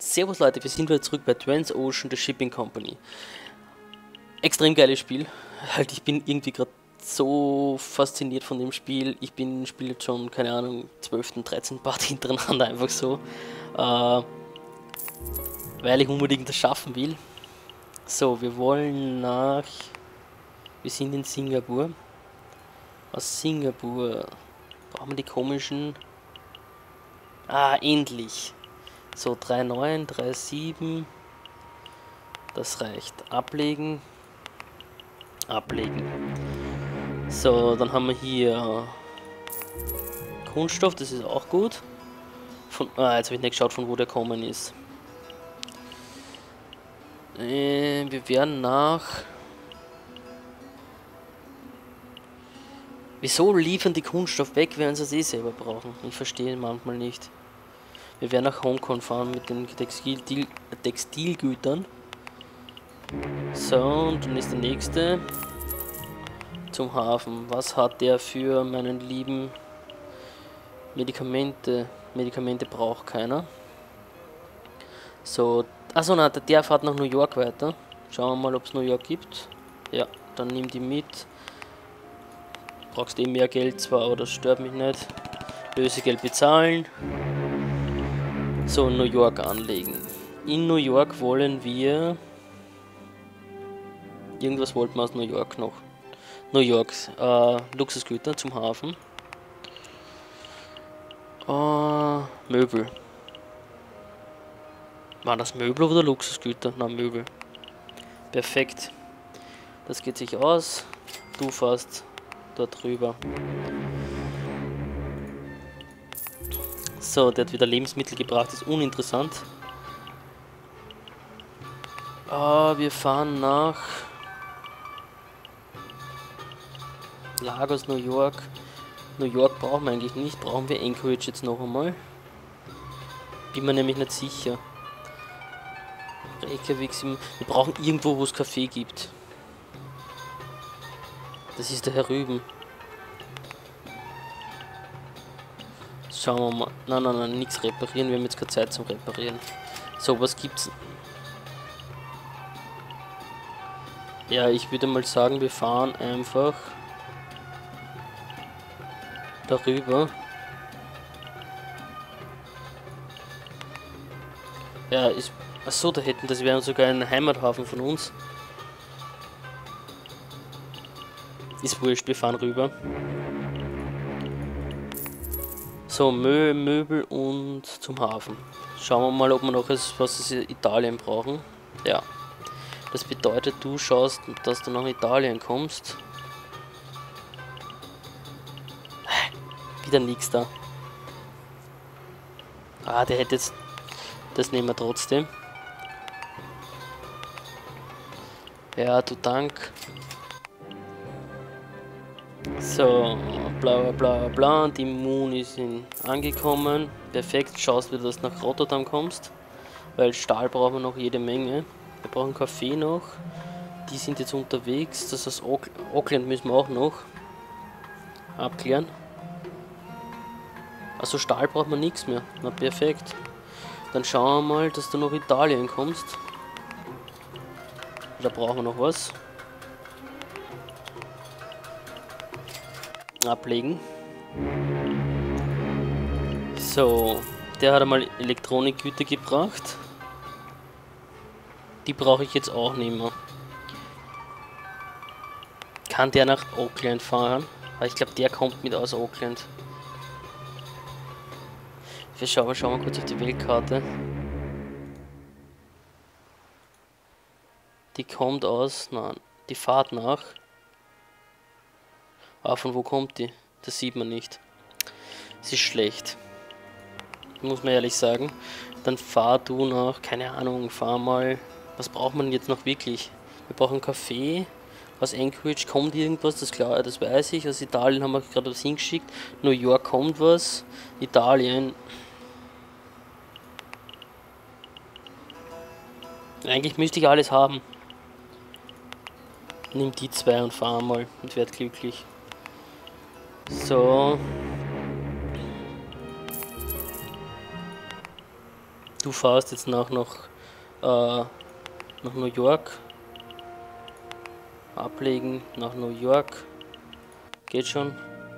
Servus Leute, wir sind wieder zurück bei Transocean, the Shipping Company. Extrem geiles Spiel. Halt, ich bin irgendwie gerade so fasziniert von dem Spiel. Ich spiele jetzt schon, keine Ahnung, 12., 13. Part hintereinander einfach so. Weil ich unbedingt das schaffen will. So, wir sind in Singapur. Aus Singapur brauchen wir die komischen... endlich. So, 3,9, 3,7. Das reicht. Ablegen. Ablegen. So, dann haben wir hier Kunststoff, das ist auch gut. Jetzt habe ich nicht geschaut, von wo der kommen ist. Wir werden nach... Wieso liefern die Kunststoff weg, wenn sie es eh selber brauchen? Ich verstehe manchmal nicht. Wir werden nach Hongkong fahren mit den Textilgütern. So, und dann ist der nächste zum Hafen. Was hat der für meinen lieben Medikamente? Medikamente braucht keiner. So, achso, na, der fährt nach New York weiter. Schauen wir mal, ob es New York gibt. Ja, dann nimm die mit. Brauchst eh mehr Geld zwar, aber das stört mich nicht. Lösegeld bezahlen. So, New York anlegen. In New York wollen wir... Irgendwas wollten wir aus New York noch. New York, Luxusgüter zum Hafen. Möbel. War das Möbel oder Luxusgüter? Na, Möbel. Perfekt. Das geht sich aus. Du fährst dort rüber. So, der hat wieder Lebensmittel gebracht, ist uninteressant. Wir fahren nach Lagos, New York. New York brauchen wir eigentlich nicht. Brauchen wir Anchorage jetzt noch einmal? Bin mir nämlich nicht sicher. Reykjavik, wir brauchen irgendwo, wo es Kaffee gibt. Das ist der Herr Rüben. Schauen wir mal. Nein, nichts reparieren. Wir haben jetzt keine Zeit zum Reparieren. So, was gibt's? Ja, ich würde mal sagen, wir fahren einfach darüber. Ja, ist... Achso, das wäre sogar ein Heimathafen von uns. Ist wurscht, wir fahren rüber. So, Möbel und zum Hafen. Schauen wir mal, ob wir noch was in Italien brauchen. Ja. Das bedeutet, du schaust, dass du nach Italien kommst. Wieder nichts da. Der hätte jetzt... Das nehmen wir trotzdem. Ja, du Dank. So, bla bla bla bla. Die Moon ist angekommen. Perfekt, schaust wieder, dass du nach Rotterdam kommst. Weil Stahl brauchen wir noch jede Menge. Wir brauchen Kaffee noch. Die sind jetzt unterwegs. Das heißt, Auckland müssen wir auch noch abklären. Also Stahl braucht man nichts mehr. Na perfekt. Dann schauen wir mal, dass du nach Italien kommst. Da brauchen wir noch was. Ablegen. So, der hat einmal Elektronikgüter gebracht. Die brauche ich jetzt auch nicht mehr. Kann der nach Auckland fahren? Weil ich glaube, der kommt mit aus Auckland. Wir schauen mal kurz auf die Weltkarte. Die kommt aus... Nein, die fahrt nach... von wo kommt die? Das sieht man nicht. Es ist schlecht. Muss man ehrlich sagen. Dann fahr du nach... Keine Ahnung, fahr mal... Was braucht man jetzt noch wirklich? Wir brauchen Kaffee. Aus Anchorage kommt irgendwas, das klar, das weiß ich. Aus Italien haben wir gerade was hingeschickt. New York kommt was. Italien... Eigentlich müsste ich alles haben. Nimm die zwei und fahr mal und werd glücklich. So. Du fährst jetzt nach New York. Ablegen nach New York. Geht schon.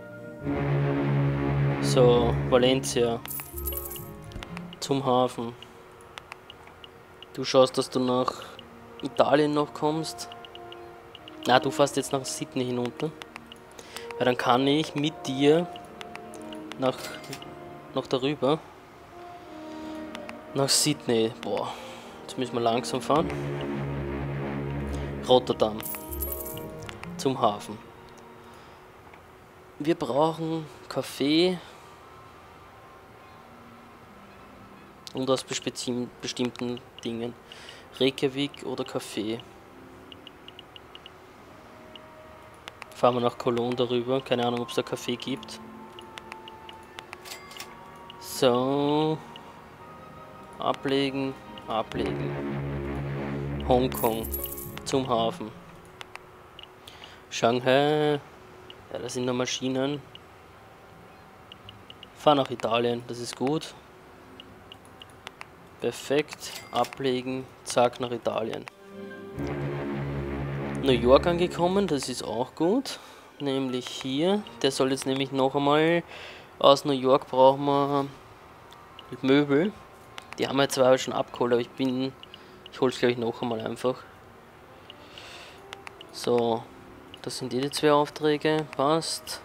So, Valencia. Zum Hafen. Du schaust, dass du nach Italien noch kommst. Na, du fährst jetzt nach Sydney hinunter. Ja, dann kann ich mit dir noch darüber. Nach Sydney. Boah, jetzt müssen wir langsam fahren. Rotterdam. Zum Hafen. Wir brauchen Kaffee. Und aus bestimmten Dingen. Reykjavik oder Kaffee. Fahren wir nach Cologne darüber. Keine Ahnung, ob es da Kaffee gibt. So. Ablegen. Hongkong. Zum Hafen. Shanghai. Ja, das sind noch Maschinen. Fahr nach Italien. Das ist gut. Perfekt, ablegen, zack, nach Italien. New York angekommen, das ist auch gut. Nämlich hier, der soll jetzt nämlich noch einmal, aus New York brauchen wir Möbel. Die haben wir zwar schon abgeholt, aber ich hole es glaube ich noch einmal einfach. So, das sind die zwei Aufträge, passt.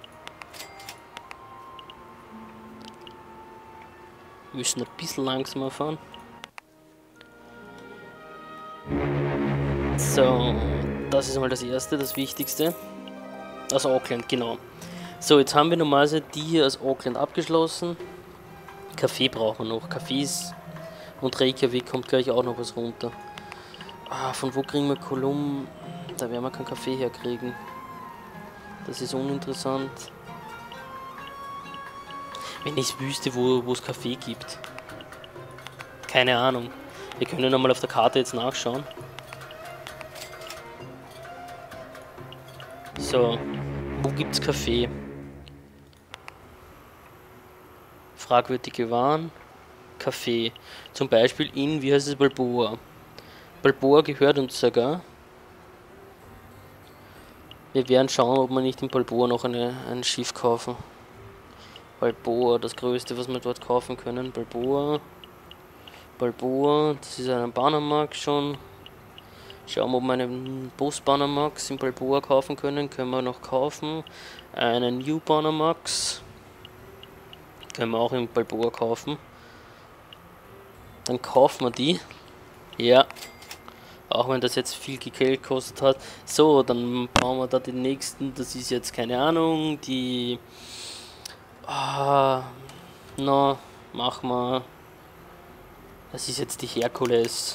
Müssen ein bisschen langsamer fahren. So, das ist mal das erste, das wichtigste. Aus Auckland, genau. So, jetzt haben wir normalerweise die hier aus Auckland abgeschlossen. Kaffee brauchen wir noch. Kaffees und Reykjavik kommt gleich auch noch was runter. Ah, von wo kriegen wir Kolumn? Da werden wir keinen Kaffee herkriegen. Das ist uninteressant. Wenn ich wüsste, wo es Kaffee gibt. Keine Ahnung. Wir können nochmal auf der Karte jetzt nachschauen. So, wo gibt's Kaffee? Fragwürdige Waren. Kaffee. Zum Beispiel in, wie heißt es, Balboa. Balboa gehört uns sogar. Wir werden schauen, ob wir nicht in Balboa noch ein Schiff kaufen. Balboa, das größte, was wir dort kaufen können. Balboa, das ist ein Panamax schon. Schauen wir, ob wir einen Boss Panamax in Balboa kaufen können. Können wir noch kaufen. Einen New Panamax. Können wir auch in Balboa kaufen. Dann kaufen wir die. Ja. Auch wenn das jetzt viel Geld gekostet hat. So, dann bauen wir da den nächsten. Das ist jetzt keine Ahnung. Die... machen wir. Das ist jetzt die Herkules.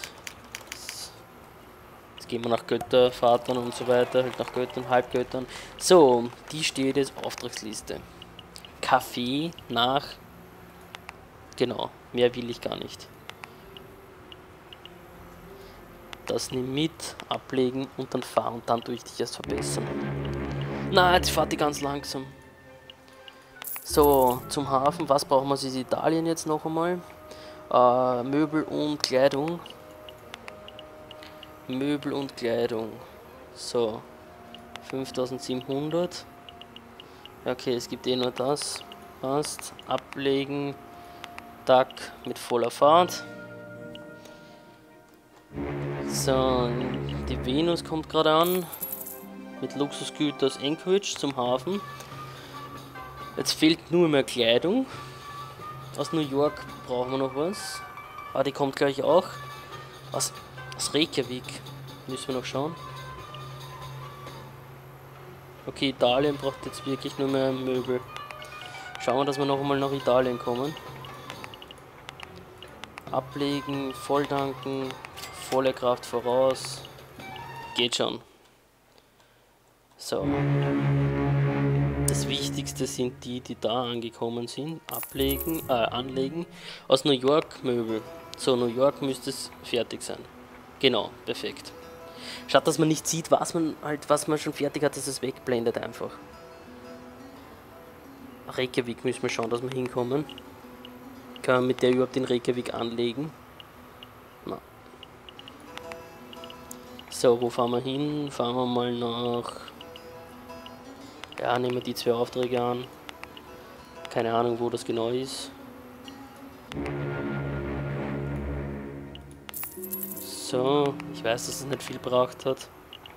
Jetzt gehen wir nach Göttervatern und so weiter, halt nach Göttern, Halbgöttern. So, die steht jetzt Auftragsliste. Kaffee nach. Genau, mehr will ich gar nicht. Das nimm mit, ablegen und dann fahren und dann tue ich dich erst verbessern. Na, jetzt fahrt die ganz langsam. So, zum Hafen, was brauchen wir aus Italien jetzt noch einmal? Möbel und Kleidung. Möbel und Kleidung. So, 5700. Okay, es gibt eh nur das. Passt. Ablegen. Tag mit voller Fahrt. So, die Venus kommt gerade an. Mit Luxusgüter aus Anchorage zum Hafen. Jetzt fehlt nur mehr Kleidung. Aus New York brauchen wir noch was. Ah, die kommt gleich auch. Aus Reykjavik müssen wir noch schauen. Okay, Italien braucht jetzt wirklich nur mehr Möbel. Schauen wir, dass wir noch einmal nach Italien kommen. Ablegen, volltanken, volle Kraft voraus. Geht schon. So. Das Wichtigste sind die da angekommen sind. Anlegen. Aus New York Möbel. So, New York müsste es fertig sein. Genau, perfekt. Schaut, dass man nicht sieht, was man schon fertig hat, dass es wegblendet einfach. Reykjavik müssen wir schauen, dass wir hinkommen. Kann man mit der überhaupt den Reykjavik anlegen? Na. So, wo fahren wir hin? Fahren wir mal nach... Ja, nehmen wir die 2 Aufträge an. Keine Ahnung, wo das genau ist. So, ich weiß, dass es nicht viel gebraucht hat.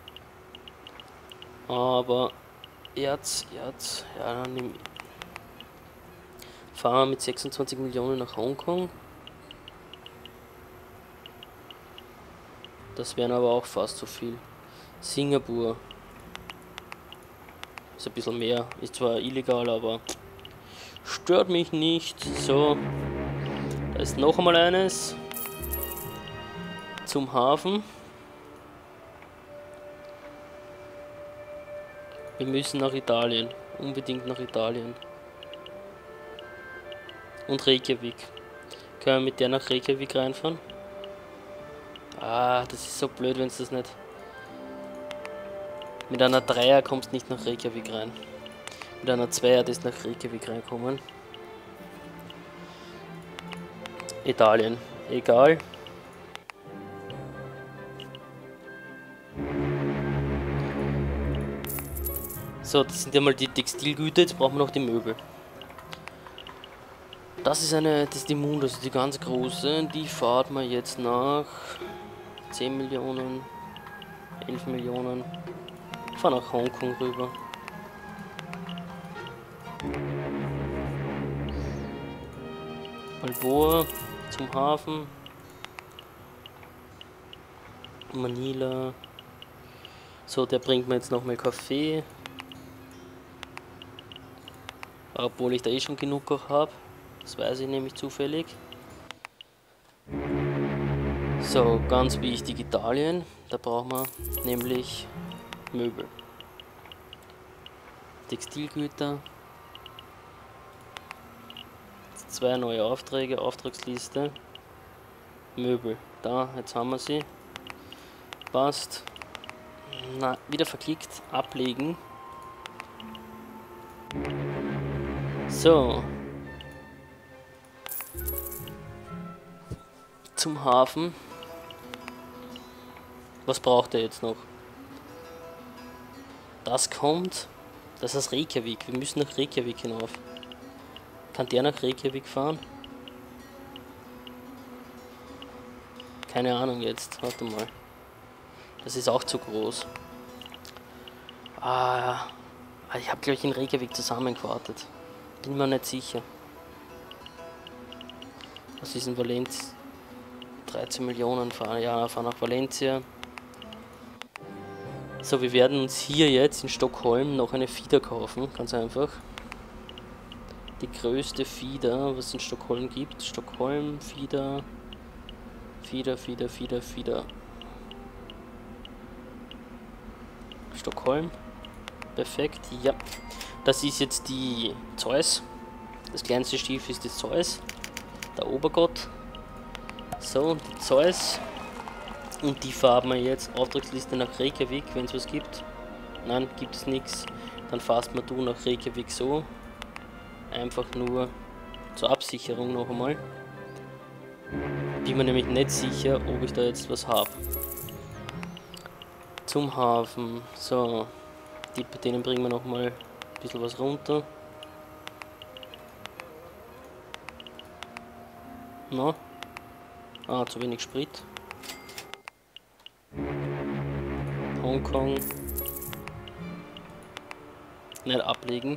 Aber Erz, ja, dann fahren wir mit 26 Millionen nach Hongkong. Das wären aber auch fast so viel. Singapur. Ist ein bisschen mehr. Ist zwar illegal, aber stört mich nicht. So. Da ist noch einmal eines. Zum Hafen. Wir müssen nach Italien. Unbedingt nach Italien. Und Reykjavik. Können wir mit der nach Reykjavik reinfahren? Ah, das ist so blöd, wenn es das nicht... Mit einer 3er kommst du nicht nach Reykjavik rein. Mit einer 2er ist nach Reykjavik reinkommen. Italien. Egal. So, das sind ja mal die Textilgüter, jetzt brauchen wir noch die Möbel. Das ist die Mund, das ist die ganz große. Die fahren wir jetzt nach 10 Millionen, 11 Millionen. Fahren nach Hongkong rüber. Balboa zum Hafen. Manila. So, der bringt mir jetzt nochmal Kaffee. Obwohl ich da eh schon genug auch habe. Das weiß ich nämlich zufällig. So, ganz wichtig Italien. Da brauchen wir nämlich Möbel. Textilgüter. 2 neue Aufträge, Auftragsliste. Möbel. Da, jetzt haben wir sie. Passt. Na, wieder verklickt. Ablegen. So. Zum Hafen. Was braucht er jetzt noch? Das kommt. Das ist Reykjavik. Wir müssen nach Reykjavik hinauf. Kann der nach Reykjavik fahren? Keine Ahnung jetzt. Warte mal. Das ist auch zu groß. Ah, ich habe glaube ich in Reykjavik zusammengewartet. Bin mir nicht sicher. Was ist in Valencia? 13 Millionen fahren, ja, fahren nach Valencia. So, wir werden uns hier jetzt in Stockholm noch eine Fieder kaufen, ganz einfach. Die größte Fieder, was es in Stockholm gibt. Stockholm, Fieder. Stockholm. Perfekt, ja. Das ist jetzt die Zeus. Das kleinste Schiff ist das Zeus. Der Obergott. So, die Zeus. Und die fahren wir jetzt. Auftragsliste nach Reykjavik, wenn es was gibt. Nein, gibt es nichts. Dann fährst du nach Reykjavik so. Einfach nur zur Absicherung noch einmal. Bin mir nämlich nicht sicher, ob ich da jetzt was habe. Zum Hafen. So. Bei denen bringen wir noch mal ein bisschen was runter. Na? Ah, zu wenig Sprit. Hongkong. Nicht ablegen.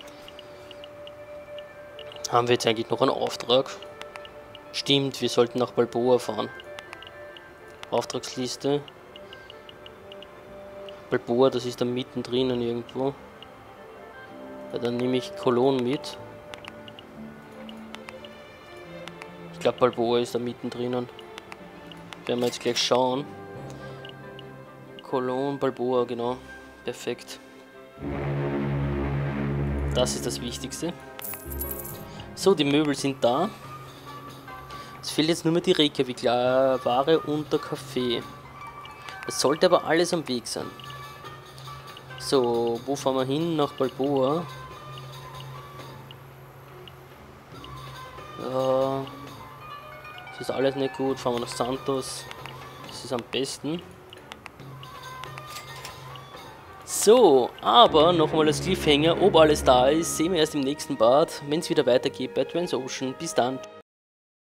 Haben wir jetzt eigentlich noch einen Auftrag? Stimmt, wir sollten nach Balboa fahren. Auftragsliste. Balboa, das ist da mittendrin irgendwo. Ja, dann nehme ich Cologne mit. Ich glaube Balboa ist da mittendrin. Werden wir jetzt gleich schauen. Cologne, Balboa, genau. Perfekt. Das ist das Wichtigste. So, die Möbel sind da. Es fehlt jetzt nur mehr die Reykjavik-Ware und der Kaffee. Das sollte aber alles am Weg sein. So, wo fahren wir hin? Nach Balboa. Ja, das ist alles nicht gut. Fahren wir nach Santos. Das ist am besten. So, aber nochmal als Cliffhanger, ob alles da ist, sehen wir erst im nächsten Part, wenn es wieder weitergeht bei Transocean. Bis dann.